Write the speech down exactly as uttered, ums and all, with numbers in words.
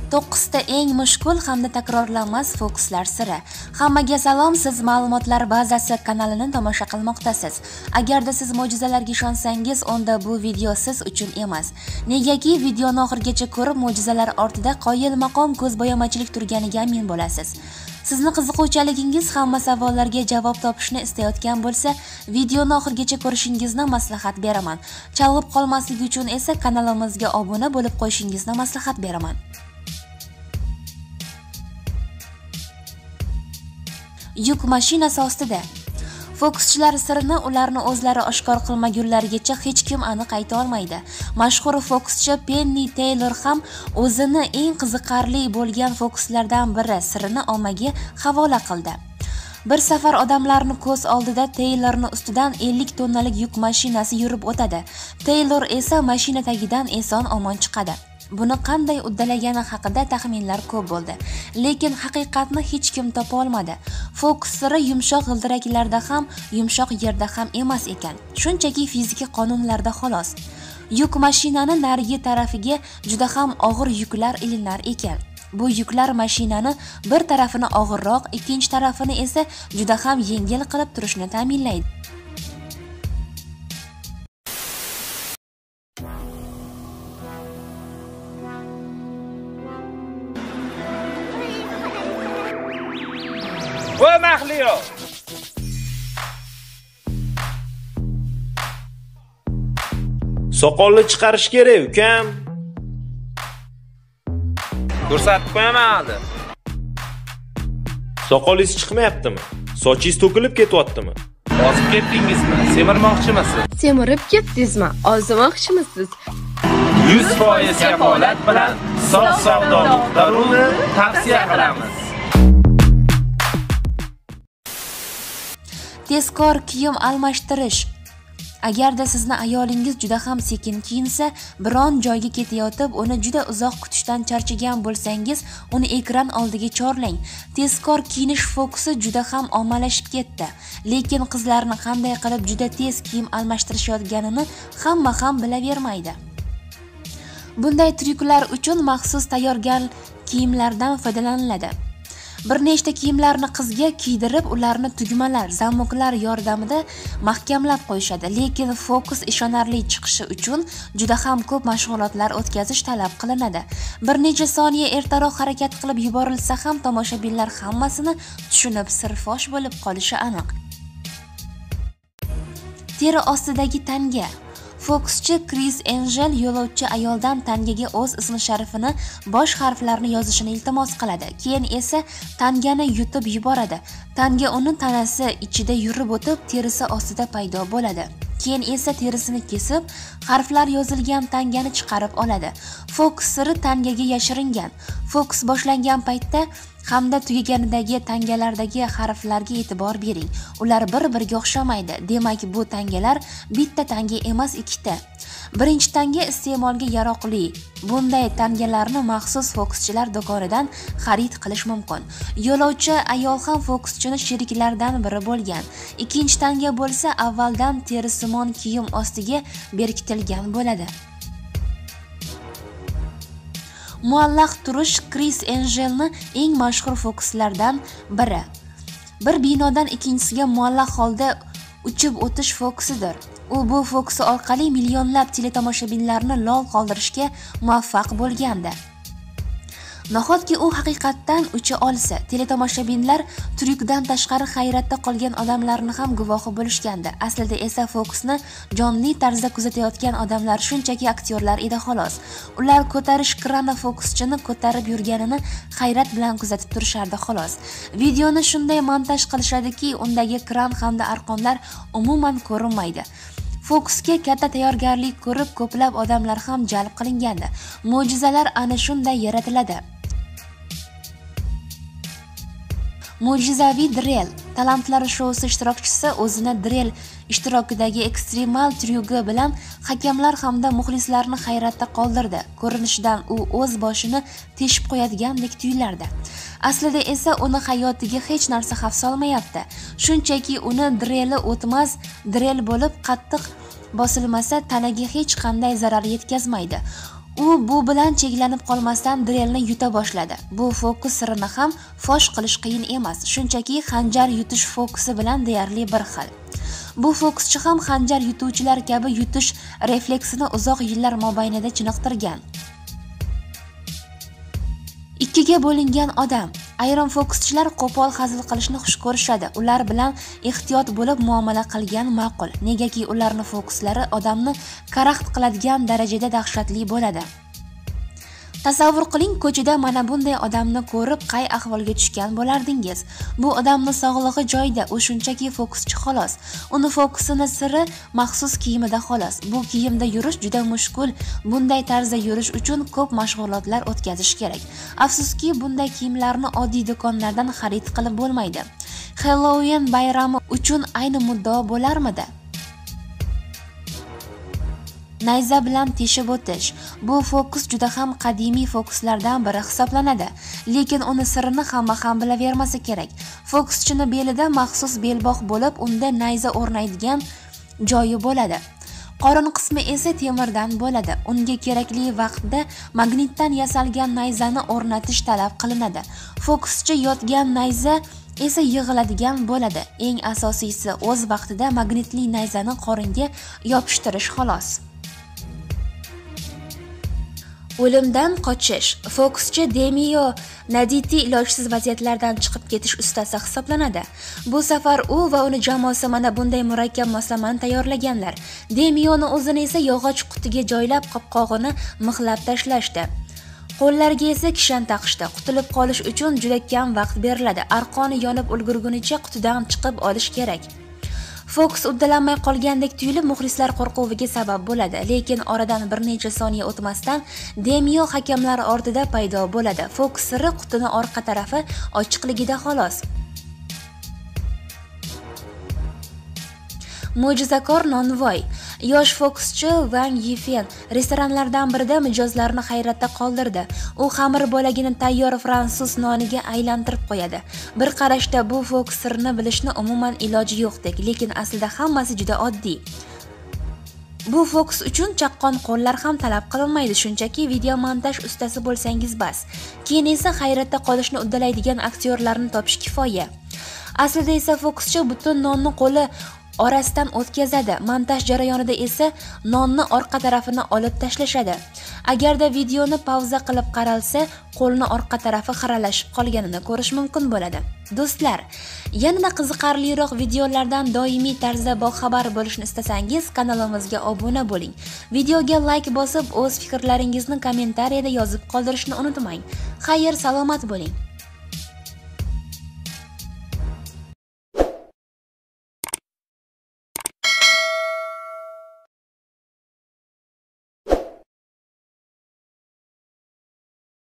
to'qqiz ta eng mushkul hamda takrorlanmas fokuslar siri. Hammaga salom, siz ma'lumotlar bazasi kanalini tomosha qilmoqdasiz. Agarda siz mo'jizalarga ishonsangiz, unda bu video siz uchun emas. Negaki videoni oxirigacha ko'rib, mo'jizalar ortida qoyil maqom ko'zbo'yamachilik turganiga amin bo'lasiz. Sizni qiziquvchanligingiz hamma savollarga javob topishni istayotgan bo'lsa, videoni oxirigacha ko'rishingizni maslahat beraman. Chalg'ib qolmasligi uchun esa kanalimizga obuna bo'lib qo'yishingizni maslahat beraman. Yuk mashinasi ostida. Fokuschilar sirini ularni o'zlari oshkor qilmagunlarigacha hech kim aniq ayta olmaydi. Mashhur fokuschi Penny Taylor ham o'zini eng qiziqarli bo'lgan fokuslardan biri sirini ommaga havola qildi. Bir safar odamlarni ko'z oldida Taylorning ustidan ellik tonnalik yuk mashinasi yurib o'tadi. Taylor esa mashina tagidan eson-omon chiqadi. Buni qanday uddalagani haqida taxminlar ko'p bo'ldi, lekin haqiqatni hech kim topa olmadi. Fokus siri yumshoq g'ildiraklarda ham, yumshoq yerda ham emas ekan. Shunchaki fizika qonunlarida xolos. Yuk mashinani narigi tarafiga juda ham og'ir yuklar ilinar ekan. Bu yuklar mashinani bir tarafini og'irroq, ikkinchi tarafini esa juda ham yengil qilib turishni ta'minlaydi. Voy Mahliyo! Soqolni chiqarish kerak, ukam. Ko'rsatib qo'yaman hali. Soqolingiz chiqmayaptimi? Sochingiz to'kilib ketyaptimi? Ozib ketdingizmi? Semirmoqchimisiz? Semirib ketdingizmi? Ozmoqchimisiz? yuz foiz kafolat bilan Sof savdo nuqta ru ni tavsiya qilamiz. Tezkor kiyim almashtirish. Agarda sizni ayolingiz juda ham sekin kiyinsa, biron joyga ketayotib, uni juda uzoq kutishdan charchagan bo'lsangiz, uni ekran oldiga chorlang. Tezkor kiyinish fokusi juda ham ommalashib ketdi, lekin qizlarni qanday qilib juda tez kiyim almashtirishayotganini hamma ham bilavermaydi. Bunday tryuklar uchun maxsus tayyorgar kiyimlardan foydalaniladi. Bir nechta kiyimlarni qizga kiydirib, ularni tugmalar, zamoklar yordamida mahkamlab qo'yishadi, lekin fokus ishonarli chiqishi uchun juda ham ko'p mashg'ulotlar o'tkazish talab qilinadi. Bir necha soniya ertaroq harakat qilib yuborilsa ham tomoshabinlar hammasini tushunib sirfosh bo'lib qolishi aniq. Teri ostidagi tanga. Fokuschi Chris Angel yo'lovchi ayoldan tangaga o'z ismi sharifini bosh harflarni yozishini iltimos qiladi. Keyin esa tangani yutib yuboradi. Tanga uni tanasi ichida yurib o'tib, terisi ostida paydo bo'ladi. Keyin esa terisini kesib, harflar yozilgan tangani chiqarib oladi. Fokus siri tangaga yashiringan. Fokus boshlangan paytda hamda tugaganidagi tangalardagi harflarga e'tibor bering. Ular bir-biriga o'xshamaydi. Demak, bu tangalar bitta tanga emas, ikkita. Birinchi tanga iste'molga yaroqli. Bunday tangalarni maxsus fokuschilar do'konidan xarid qilish mumkin. Yo'lovchi ayol ham fokuschining sheriklaridan biri bo'lgan. Ikkinchi tanga bo'lsa, avvaldan terisimon kiyim ostiga berkitilgan bo'ladi. Muallaq turish Chris Angelni eng mashhur fokuslardan biri. Bir binodan ikkinchisiga muallaq holda uchib o'tish fokusidir. U bu fokusi orqali millionlab teletomoshabinlarni lol qoldirishga muvaffaq bo'lgandi. Nahotki u haqiqatdan ucha olsa, teletomoshabinlar tryukdan tashqari hayratda qolgan odamlarni ham guvohi bo'lishgandi. Aslida esa fokusni jonli tarzda kuzatayotgan odamlar shunchaki aktyorlar edi xolos. Ular ko'tarish krani fokuschini ko'tarib yurganini hayrat bilan kuzatib turishardi xolos. Videoni shunday montaj qilishadiki, undagi kran hamda arqonlar umuman ko'rinmaydi. Fokusga katta tayyorgarlik ko'rib, ko'plab odamlar ham jalb qilingandi. Mo'jizalar ana shunday yaratiladi. Mo'jizaviy drill. Talantlar shousi ishtirokchisi o'zini drill ishtirokidagi ekstremal tryugi bilan hakamlar hamda muxlislarni hayratda qoldirdi. Ko'rinishidan u o'z boshini teshib qo'yadigandek tuyulardi. Aslida esa uni hayotiga hech narsa xavf solmayapti. Shunchaki uni drelli o'tmas drill bo'lib qattiq bosilmasa tanaga hech qanday zarar yetkazmaydi. U bu bilan cheklanib qolmasdan drelni yuta boshladi. Bu fokus sirini ham fosh qilish qiyin emas, shunchaki xanjar yutish fokusi bilan deyarli bir xil. Bu fokuschi ham xanjar yutuvchilar kabi yutish refleksini uzoq yillar mobaynida chiniqtirgan. Ikkiga bo'lingan odam. Ayrim fokuschilar qo'pol hazil qilishni xush ko'rishadi. Ular bilan ehtiyot bo'lib muomala qilgan ma'qul, negaki ularning fokuslari odamni karaxt qiladigan darajada dahshatli bo'ladi. Tasavvur qiling, ko'chada mana bunday odamni ko'rib qay ahvolga tushgan bo'lardingiz? Bu odamning sog'lig'i joyida, u shunchaki fokuschi xolos. Uni fokusini siri maxsus kiyimida xolos. Bu kiyimda yurish juda mushkul. Bunday tarzda yurish uchun ko'p mashg'ulotlar o'tkazish kerak. Afsuski, bunday kiyimlarni oddiy do'konlardan xarid qilib bo'lmaydi. Halloween bayrami uchun ayni muddao bo'larmidi? Nayza bilan teshib o'tish. Bu fokus juda ham qadimiy fokuslardan biri hisoblanadi, lekin uni sirini hamma ham bilavermasa kerak. Fokuschini belida maxsus belbog' bo'lib, unda nayza o'rnaydigan joyi bo'ladi. Qorin qismi esa temirdan bo'ladi. Unga kerakli vaqtda magnitdan yasalgan nayzani o'rnatish talab qilinadi. Fokuschi yotgan nayza esa yig'iladigan bo'ladi. Eng asosiysi o'z vaqtida magnitli nayzani qoringa yopishtirish xolos. O'limdan qochish. Fokuschi Demio Naditi ilojsiz vaziyatlardan chiqib ketish ustasi hisoblanadi. Bu safar u va uni jamoasi mana bunday murakkab moslamani tayyorlaganlar. Demioni o'zini esa yog'och qutiga joylab qopqog'ini mixlab tashlashdi. Qo'llariga esa kishan taqishdi. Qutulib qolish uchun juda kam vaqt beriladi. Arqoni yonib ulgurgunicha qutidan chiqib olish kerak. Fokus uddalanmay qolgandek tuyulib, muxlislar qo'rquviga sabab bo'ladi, lekin oradan bir necha soniya o'tmasdan Demio hakamlar ortida paydo bo'ladi. Fokus siri qutining orqa tarafi ochiqligida xolos. Mo'jizakor nonvoy. Yosh fokuschi Wang Yifen restoranlardan birida mijozlarni hayratda qoldirdi. U xamir bo'lagini tayyor fransuz noniga aylantirib qo'yadi. Bir qarashda bu fokus sirini bilishni umuman iloji yo'qdek, lekin aslida hammasi juda oddiy. Bu fokus uchun chaqqon qo'llar ham talab qilinmaydi, shunchaki video montaj ustasi bo'lsangiz bas. Keyin esa hayratda qolishni uddalaydigan aktyorlarni topish kifoya. Aslida esa fokuschi butun nonni qo'li orasidan o'tkazadi. Montaj jarayonida esa nonni orqa tarafini olib tashlashadi. Agarda videoni pauza qilib qaralsa, qo'lni orqa tarafi xiralashib qolganini ko'rish mumkin bo'ladi. Do'stlar, yanada qiziqarliroq videolardan doimiy tarzda boxabar bo'lishni istasangiz, kanalimizga obuna bo'ling. Videoga like bosib, o'z fikrlaringizni kommentariyada yozib qoldirishni unutmang. Xayr, salomat bo'ling.